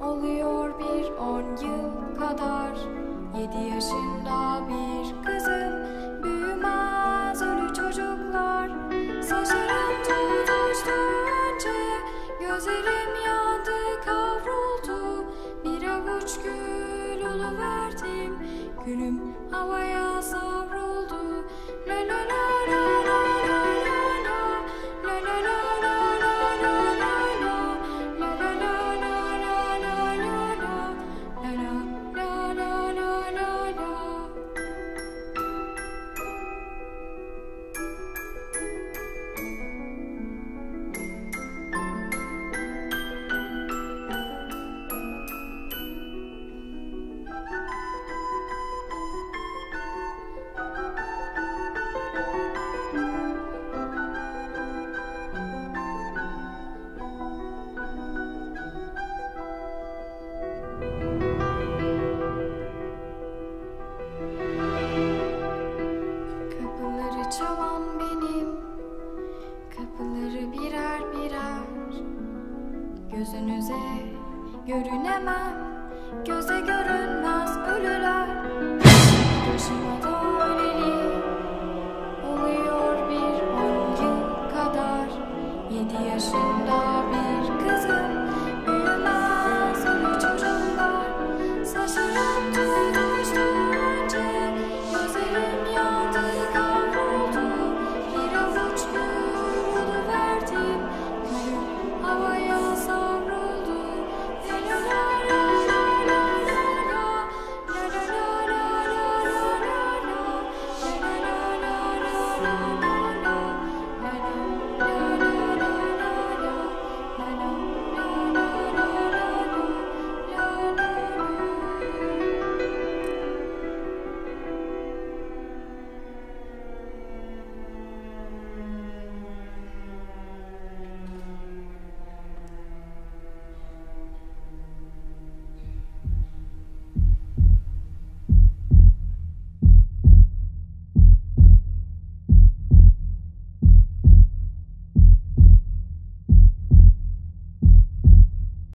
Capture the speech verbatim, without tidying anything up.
Oluyor bir on yıl kadar, yedi yaşında bir kızım. Büyümez ölü çocuklar. Saçlarım tutuştu önce, gözlerim yandı kavruldu. Bir avuç gül oluverdim, gülüm havaya savruldu. La la la la la la la la, la la la la la la la la, la la la la la la la la, la la la la la la. Kapıları çalan benim, kapıları birer birer. Gözünüze görünemem, göze görünmez ölüler. Başıma da